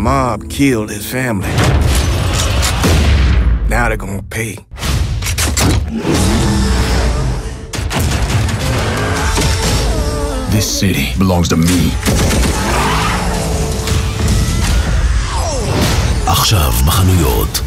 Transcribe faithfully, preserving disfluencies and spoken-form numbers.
mob killed his family. Now they're gonna pay. This city belongs to me. עכשיו בחנויות.